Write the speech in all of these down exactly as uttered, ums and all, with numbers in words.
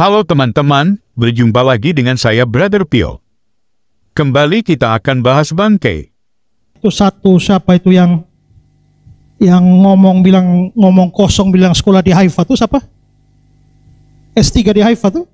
Halo teman-teman, berjumpa lagi dengan saya Brother Pio. Kembali kita akan bahas bangkai. Itu satu siapa itu yang yang ngomong bilang ngomong kosong bilang sekolah di Haifa tuh siapa? S tiga di Haifa tuh?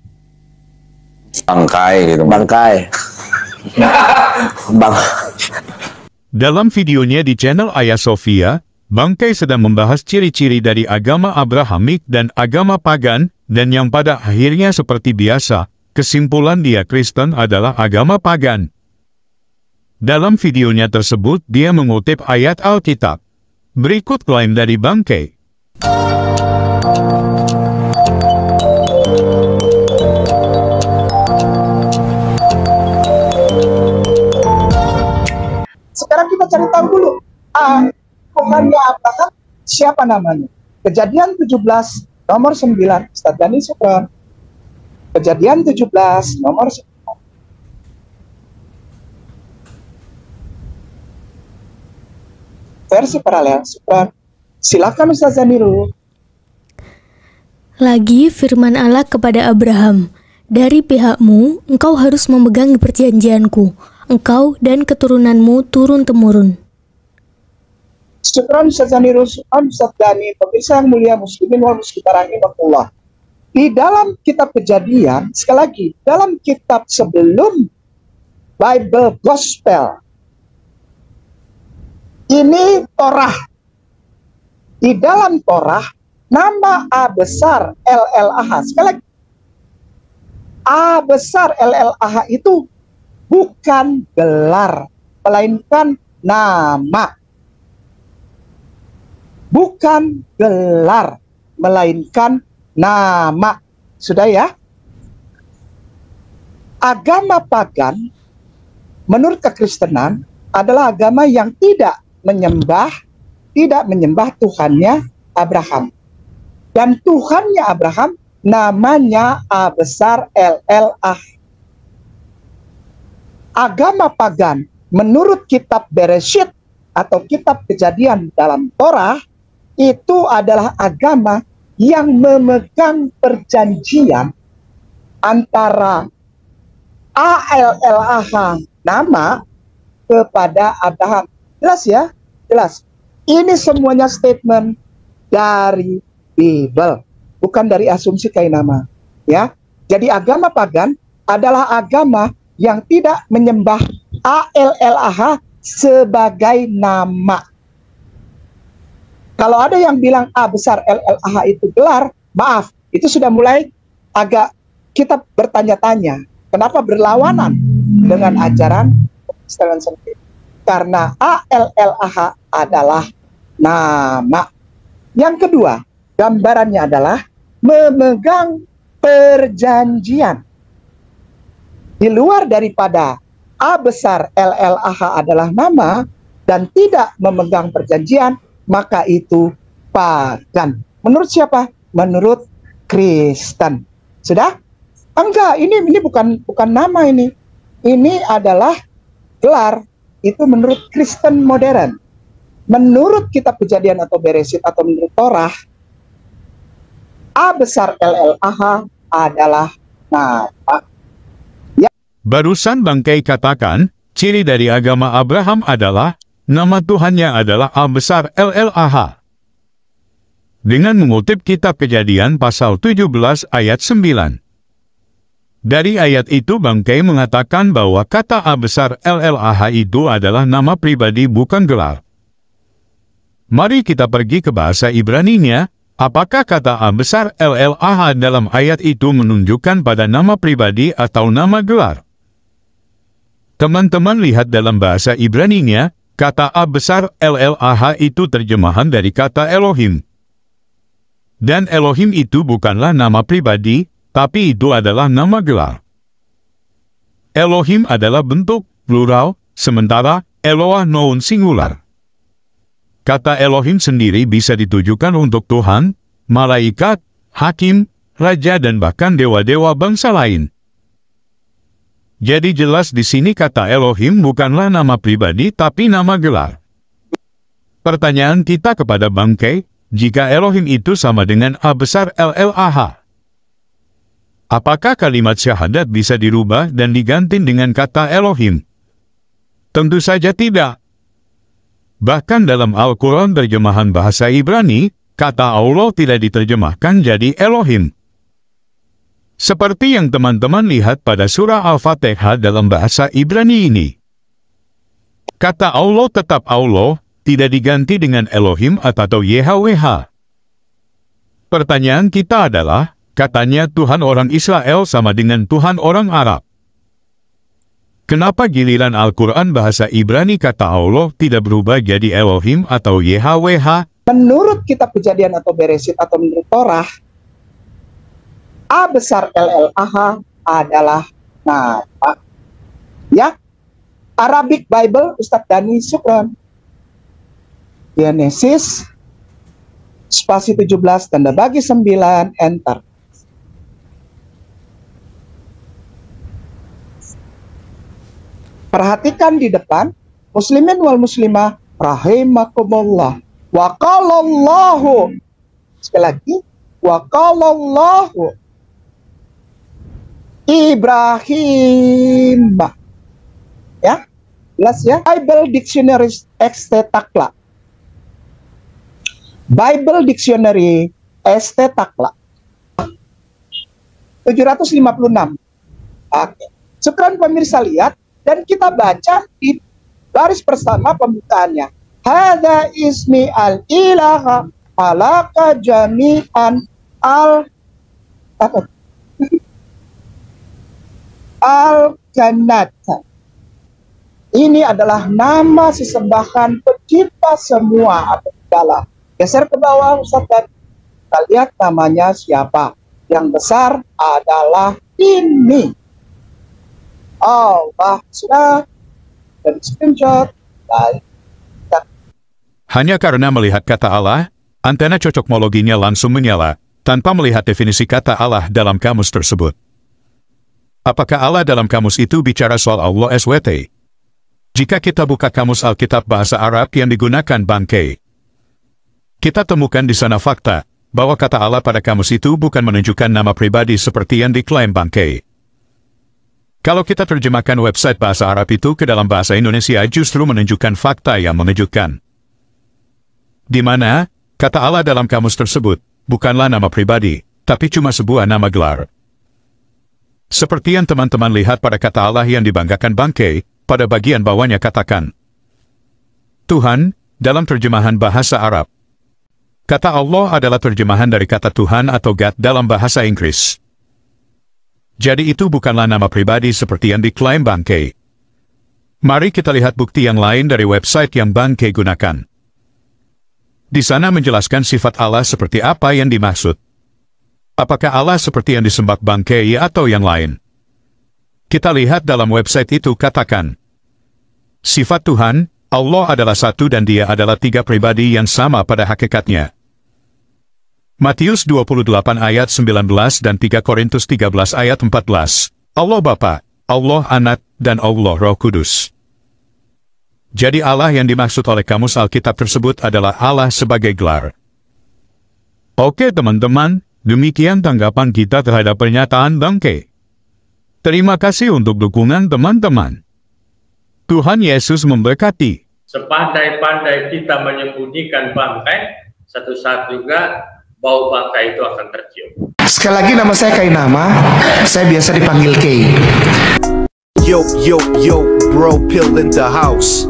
Bangkai gitu. Bangkai. Bang. Dalam videonya di channel Ayah Sofia, Bangkai sedang membahas ciri-ciri dari agama Abrahamik dan agama pagan, dan yang pada akhirnya seperti biasa, kesimpulan dia Kristen adalah agama pagan. Dalam videonya tersebut dia mengutip ayat Alkitab. Berikut klaim dari Bangkai. Sekarang kita cari tahu dulu. Ah, Tuhannya Abraham, siapa namanya? Kejadian tujuh belas, nomor sembilan. Ustaz Dani Supran. Kejadian tujuh belas, nomor sembilan. Versi paralel, Supran. Silakan Ustaz Daniru. Lagi firman Allah kepada Abraham, dari pihakmu, engkau harus memegang perjanjianku, engkau dan keturunanmu turun-temurun. Syukran Ustaz Daniru, syukran Ustaz Dani, pemirsa yang mulia muslimin wal muslimat rahimahullah. Di dalam kitab Kejadian, sekali lagi, dalam kitab sebelum Bible Gospel, ini Torah. Di dalam Torah, nama A besar L L A H. Sekali lagi, A besar L L A H itu bukan gelar, melainkan nama. Bukan gelar, melainkan nama. Sudah ya? Agama pagan, menurut kekristenan, adalah agama yang tidak menyembah, tidak menyembah Tuhannya Abraham. Dan Tuhannya Abraham, namanya A besar L L A H. Agama pagan, menurut kitab Bereshit, atau kitab Kejadian dalam Torah, itu adalah agama yang memegang perjanjian antara A L L A H nama kepada Abraham. Jelas ya? Jelas. Ini semuanya statement dari Bible, bukan dari asumsi kainama. Ya. Jadi agama pagan adalah agama yang tidak menyembah A L L A H sebagai nama. Kalau ada yang bilang A besar L L A H itu gelar, maaf, itu sudah mulai agak kita bertanya-tanya. Kenapa berlawanan dengan ajaran Kristen sendiri? Karena A L L A H adalah nama. Yang kedua, gambarannya adalah memegang perjanjian. Di luar daripada A besar L L A H adalah nama dan tidak memegang perjanjian, maka itu pagan. Menurut siapa? Menurut Kristen. Sudah? Enggak, ini ini bukan bukan nama ini. Ini adalah gelar. Itu menurut Kristen modern. Menurut kitab Kejadian atau Bereshit atau menurut Torah, A besar L L A H adalah nama. Barusan Bangkai katakan, ciri dari agama Abraham adalah, nama Tuhannya adalah A besar L L A H. Dengan mengutip kitab Kejadian pasal tujuh belas ayat sembilan. Dari ayat itu Bangkai mengatakan bahwa kata A besar L L A H itu adalah nama pribadi bukan gelar. Mari kita pergi ke bahasa Ibraninya. Apakah kata A besar L L A H dalam ayat itu menunjukkan pada nama pribadi atau nama gelar? Teman-teman lihat dalam bahasa Ibraninya, kata A besar L L A H itu terjemahan dari kata Elohim. Dan Elohim itu bukanlah nama pribadi, tapi itu adalah nama gelar. Elohim adalah bentuk plural, sementara Eloah noun singular. Kata Elohim sendiri bisa ditujukan untuk Tuhan, malaikat, hakim, raja dan bahkan dewa-dewa bangsa lain. Jadi jelas di sini kata Elohim bukanlah nama pribadi tapi nama gelar. Pertanyaan kita kepada Bangkai, jika Elohim itu sama dengan A besar L L A H, Apakah kalimat syahadat bisa dirubah dan diganti dengan kata Elohim? Tentu saja tidak. Bahkan dalam Al-Quran terjemahan bahasa Ibrani, kata Allah tidak diterjemahkan jadi Elohim. Seperti yang teman-teman lihat pada surah Al-Fatihah dalam bahasa Ibrani ini. Kata Allah tetap Allah, tidak diganti dengan Elohim atau Y H W H. Pertanyaan kita adalah, katanya Tuhan orang Israel sama dengan Tuhan orang Arab. Kenapa giliran Al-Quran bahasa Ibrani kata Allah tidak berubah jadi Elohim atau Y H W H? Menurut kitab Kejadian atau Beresit atau menurut Torah, A besar L L A H adalah nama. Ya, Arabic Bible Ustadz Dani Syukron. Genesis spasi tujuh belas tanda bagi sembilan, enter. Perhatikan di depan, muslimin wal muslimah rahimakumullah. Wa qalallahu. Sekali lagi, wa qalallahu Ibrahim. Ya, jelas ya. Bible Dictionary X T Takla. Bible Dictionary S T Takla. tujuh ratus lima puluh enam. Oke. Syukran pemirsa, lihat dan kita baca di baris pertama pembukaannya. Hada ismi al-ilaha alaka jami'an al apa? Al-Kanata. Ini adalah nama sesembahan pencipta semua atau segala. Geser ke bawah Ustaz, dan kita lihat namanya siapa. Yang besar adalah ini. Allah sudah dan screenshot. Baik. Hanya karena melihat kata Allah, antena cocokmologinya langsung menyala, tanpa melihat definisi kata Allah dalam kamus tersebut. Apakah Allah dalam kamus itu bicara soal Allah S W T? Jika kita buka kamus Alkitab bahasa Arab yang digunakan bangkai, kita temukan di sana fakta, bahwa kata Allah pada kamus itu bukan menunjukkan nama pribadi seperti yang diklaim bangkai. Kalau kita terjemahkan website bahasa Arab itu ke dalam bahasa Indonesia justru menunjukkan fakta yang mengejutkan. Di mana, kata Allah dalam kamus tersebut, bukanlah nama pribadi, tapi cuma sebuah nama gelar. Seperti yang teman-teman lihat pada kata Allah yang dibanggakan bangkai, pada bagian bawahnya katakan, Tuhan, dalam terjemahan bahasa Arab. Kata Allah adalah terjemahan dari kata Tuhan atau God dalam bahasa Inggris. Jadi itu bukanlah nama pribadi seperti yang diklaim bangkai. Mari kita lihat bukti yang lain dari website yang bangkai gunakan. Di sana menjelaskan sifat Allah seperti apa yang dimaksud. Apakah Allah seperti yang disembah bangkai atau yang lain? Kita lihat dalam website itu katakan, sifat Tuhan, Allah adalah satu dan dia adalah tiga pribadi yang sama pada hakikatnya. Matius dua puluh delapan ayat sembilan belas dan tiga Korintus tiga belas ayat empat belas. Allah Bapa, Allah Anak, dan Allah Roh Kudus. Jadi Allah yang dimaksud oleh kamus Alkitab tersebut adalah Allah sebagai gelar. Oke teman-teman, demikian tanggapan kita terhadap pernyataan bangkai. Terima kasih untuk dukungan teman-teman. Tuhan Yesus memberkati. Sepandai-pandai kita menyembunyikan bangkai, satu saat juga bau bangkai itu akan tercium. Sekali lagi nama saya Kainama, saya biasa dipanggil Kay. Yo, yo, yo, bro, pill in the house.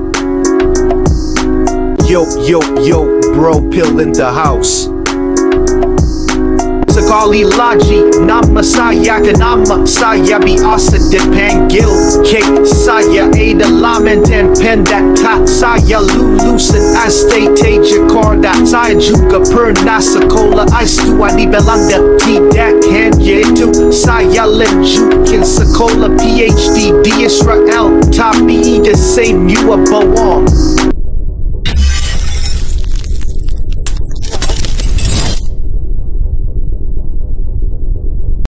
Yo, yo, yo, bro, pill in the house. Sekali lagi nama saya kenapa saya biasa dipanggil K. Saya adalah mantan pendat tak saya lulusan S T T Jakarta. Saya juga pernah sekolah S dua di Belanda. Tidak hanya itu, saya lanjutkan sekolah P H D di Israel. Tapi the same you a bohong.